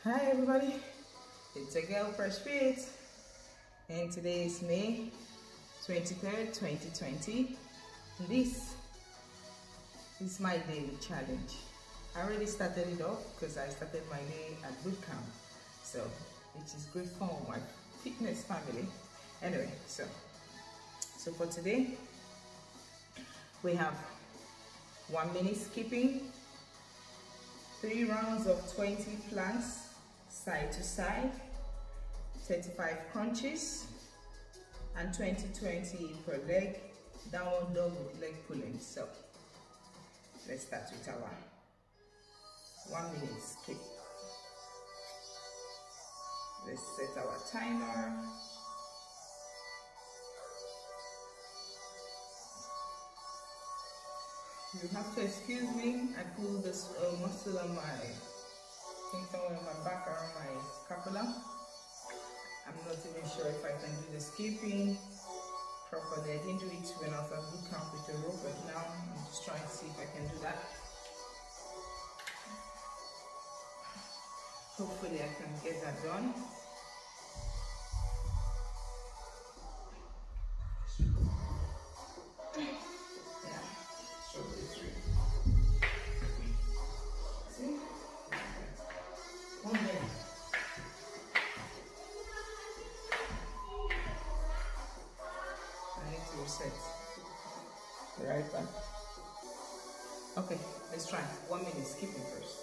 Hi everybody, it's a girl Fresh Fit, and today is May 23rd, 2020. And this is my daily challenge. I already started it off because I started my day at boot camp, so which is great fun with my fitness family. Anyway, so for today we have 1 minute skipping, 3 rounds of 20 planks side to side, 35 crunches, and 20-20 per leg, downward dog with leg pulling. So let's start with our 1 minute skip. Let's set our timer. You have to excuse me, I pulled this muscle on my, somewhere in my back around my scapula. I'm not even sure if I can do the skipping properly. I didn't do it when I was at boot camp with the rope, but now I'm just trying to see if I can do that. Hopefully I can get that done. Right back. Okay, let's try 1 minute skipping first.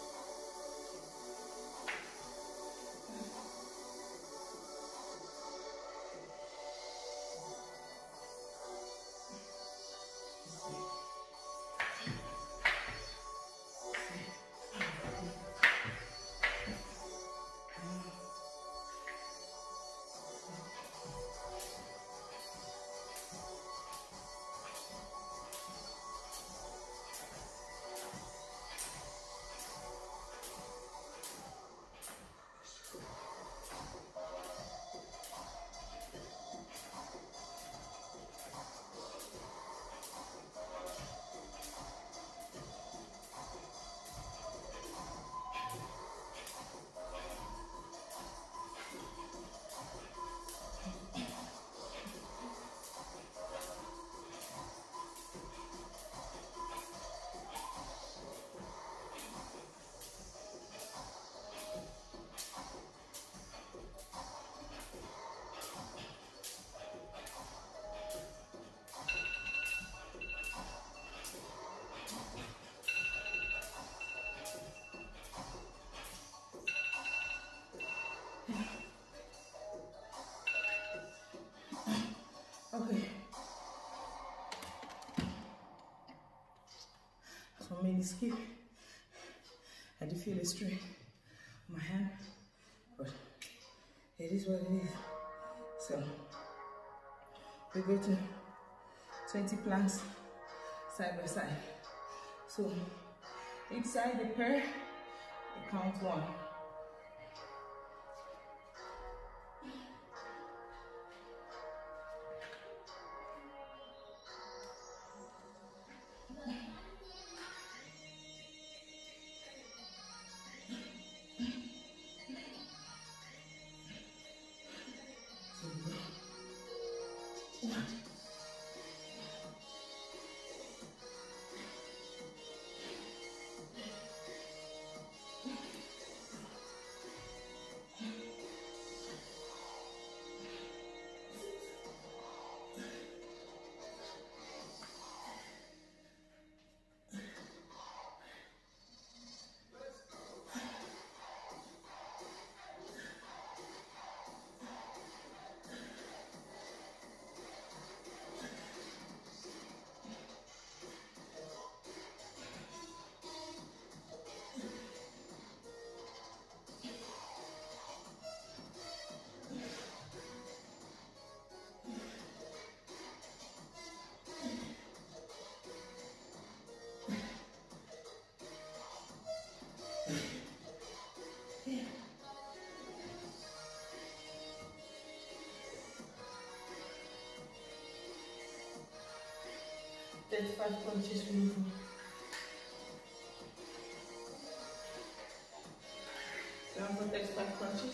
Okay, so I made the skip. I do feel it straight on my hand, but it is what it is. So we go to 20 planks side by side. So each side the pair, you count 1. Then 5 punches removed. So Down for 35 crunches.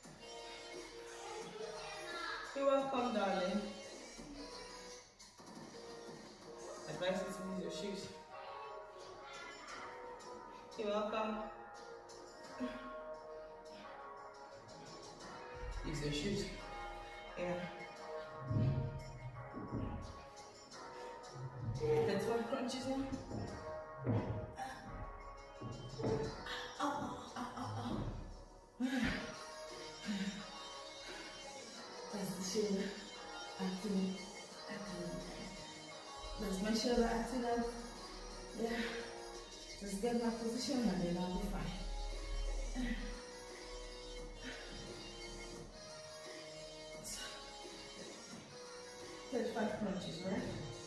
You're welcome, darling. Advise you to use your shoes. You're welcome. Use your shoes. Yeah. 35 crunches now. That's the shoulder acting. That's my shoulder acting up. Yeah. Just get my position and then I'll be fine. 35 crunches, right?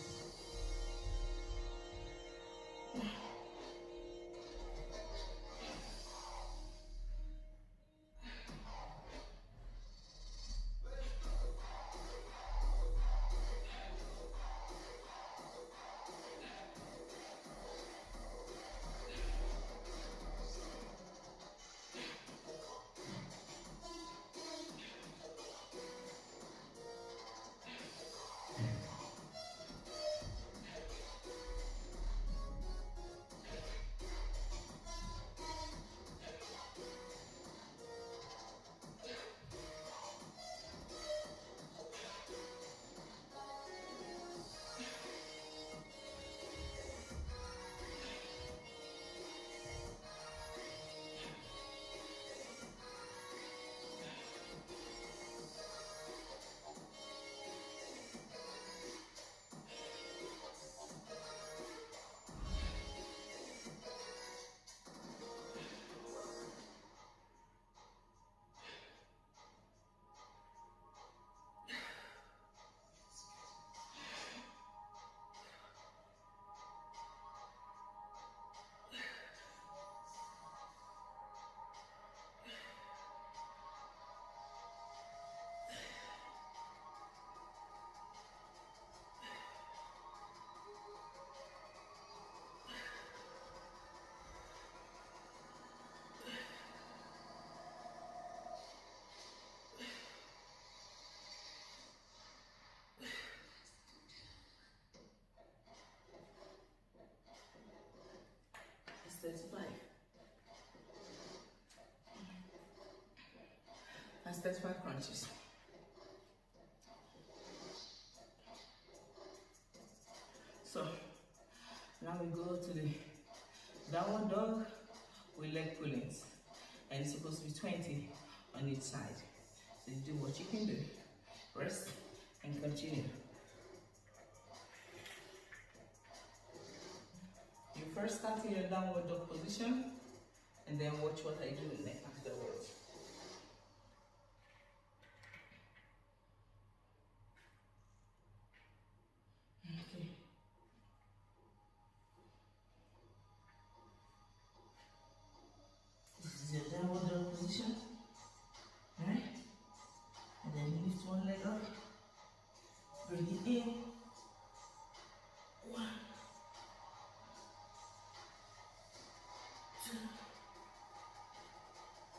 It's 35. That's 35 crunches. So now we go to the downward dog with leg pull-ins, and it's supposed to be 20 on each side. So you do what you can do. Rest and continue. You first start in your downward dog position and then watch what I do next afterwards. Okay. This is your downward dog position. Alright? And then lift one leg up. Bring it in. 1, 2,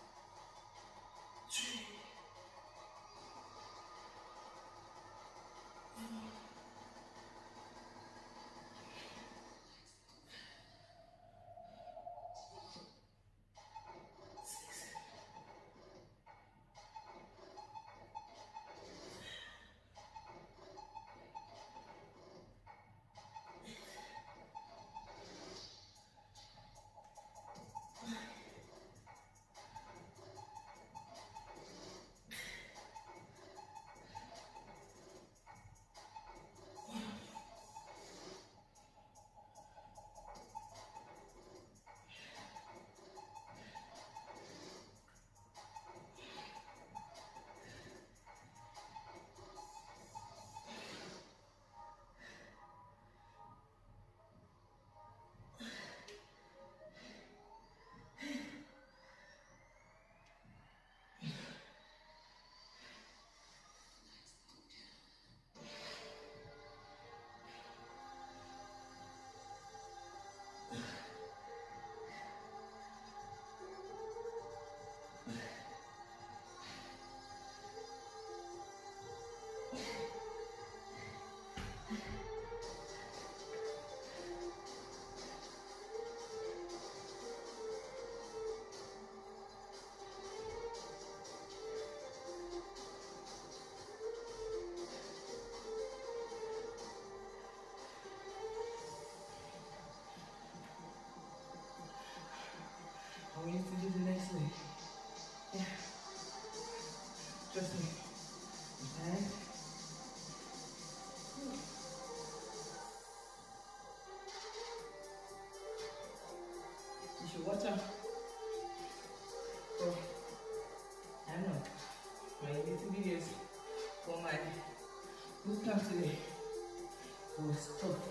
bootcamp today was tough.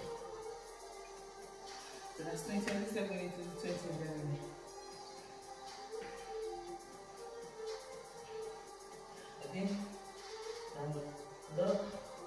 So that's 20, I just said we need to do 20 again. Again, and look.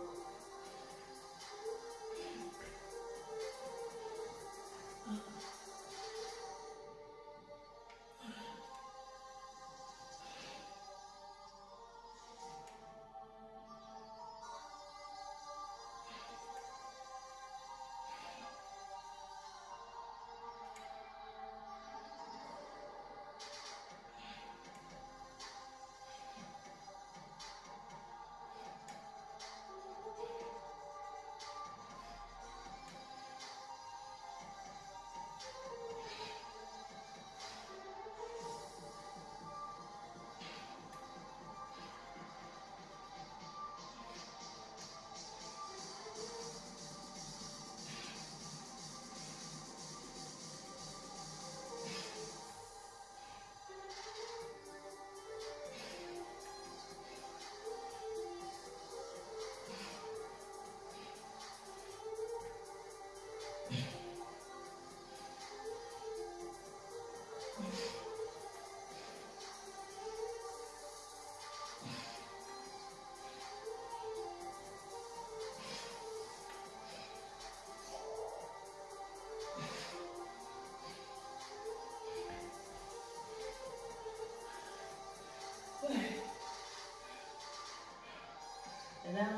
And now,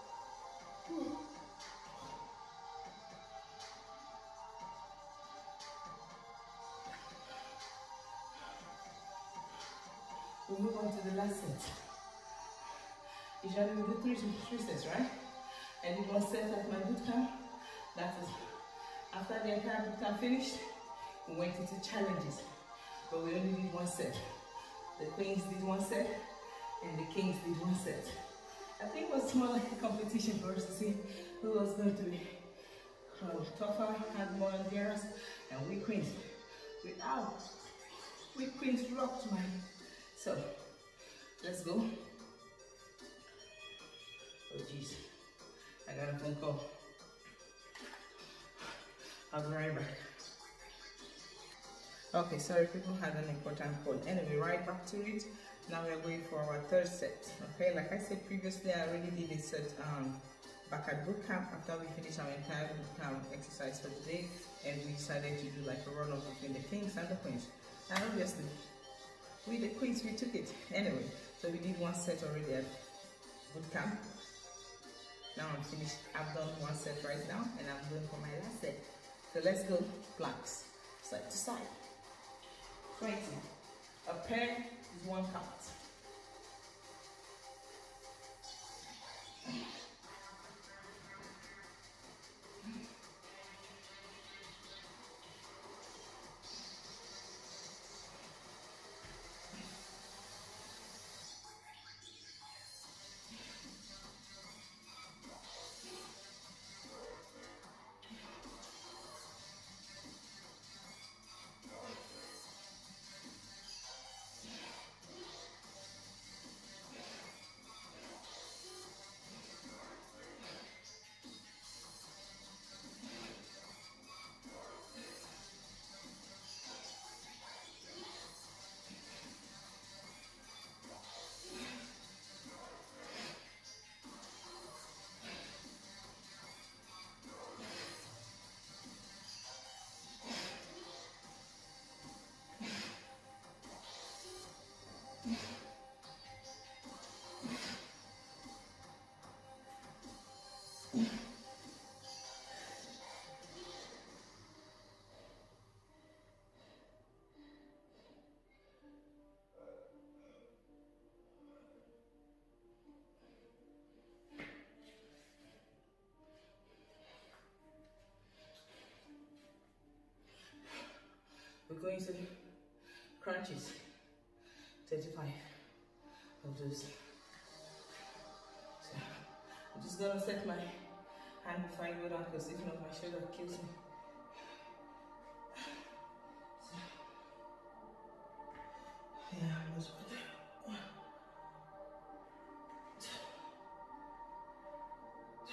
we move on to the last set. Usually we do three sets, right? I did one set at my bootcamp. That is, after the entire bootcamp finished, we went into challenges, but we only did one set. The queens did one set, and the kings did one set. I think it was more like a competition for us to see who was going to be tougher, had more endurance, and we queens rocked, man. So let's go. Oh jeez, I got a phone call. I'll be right back. Okay, sorry, people had an important call. Anyway, right back to it. Now we're going for our third set. Okay, like I said previously, I already did a set back at bootcamp after we finished our entire bootcamp exercise for today, and we decided to do like a run-off between the kings and the queens. And obviously, we the queens, we took it anyway. So we did one set already at bootcamp. Now I'm finished. I've done one set right now, and I'm going for my last set. So let's go planks, side to side. 20. A pair is one count. We're going to crunches, 35 of those. So I'm just gonna set my hand before I go down because if not my shoulder kills me. So, yeah, let's put that. 2, 3,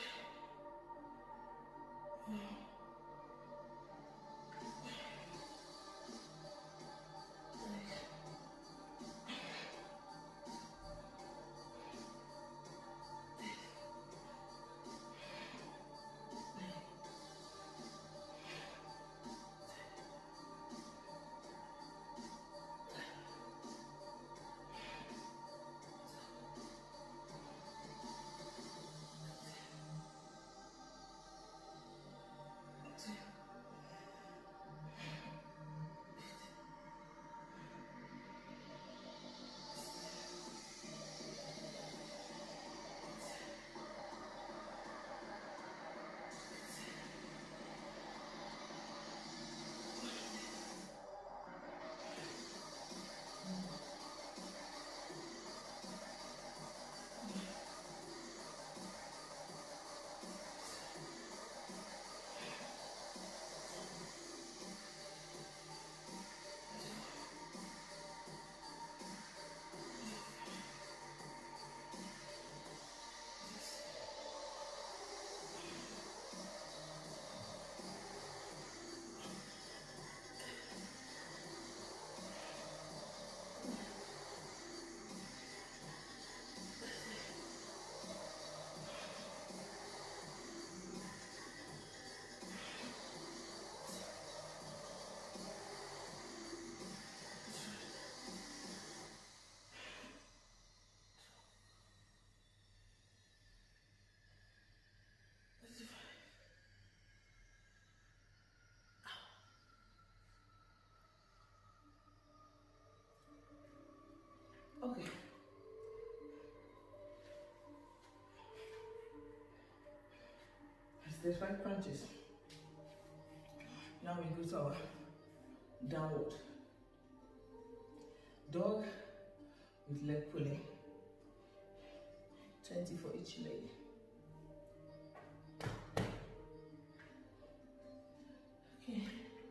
Okay. There's 5 crunches. Now we go to our downward dog with leg pulling. 20 for each leg. Okay.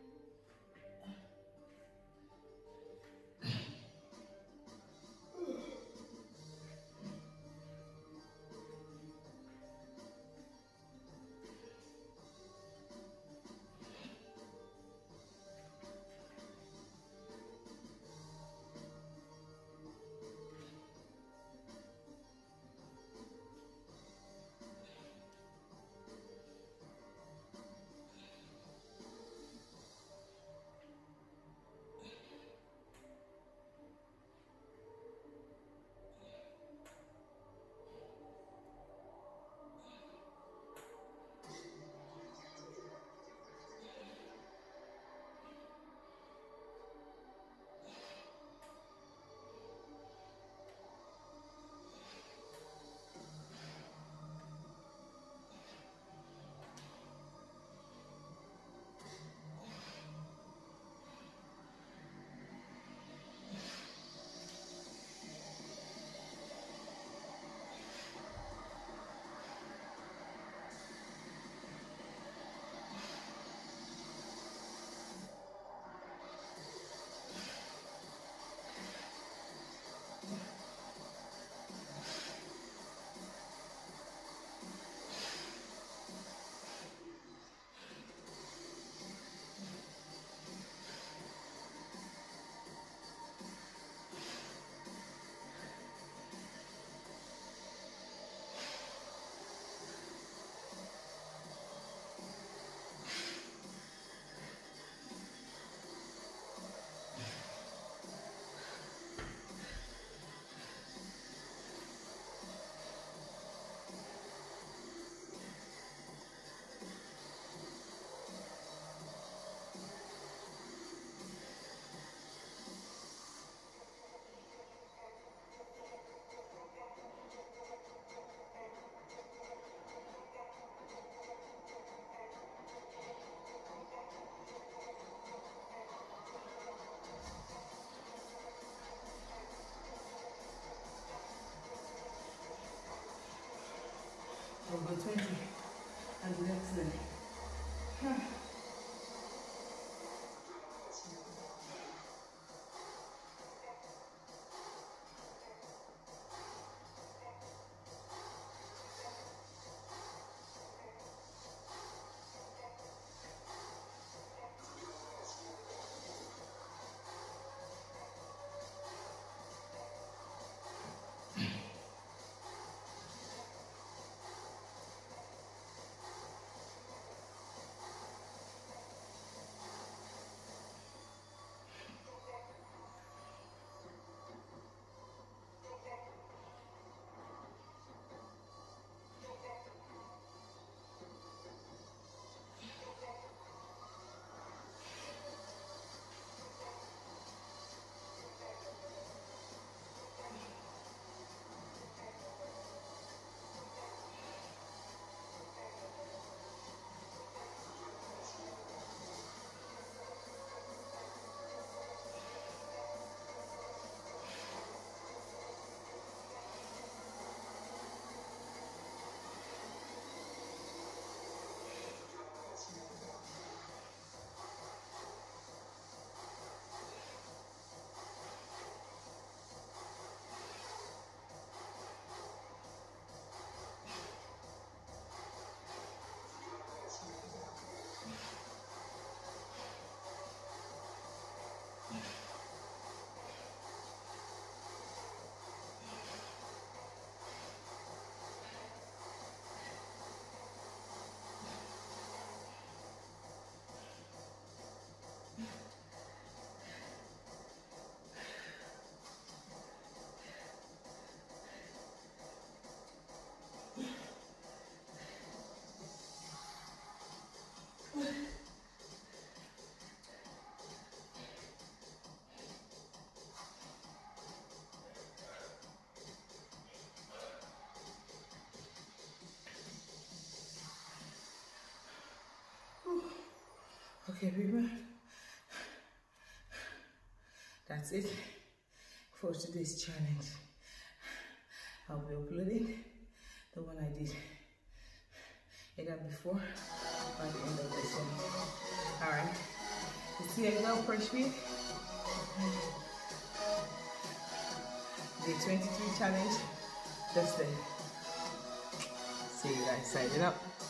Number 20 and the next leg. Okay, people, that's it for today's challenge. I'll be uploading the one I did either before or at the end of this one. Alright, you see a girl press fit. Day 23 challenge. That's it. See you guys. Signing up.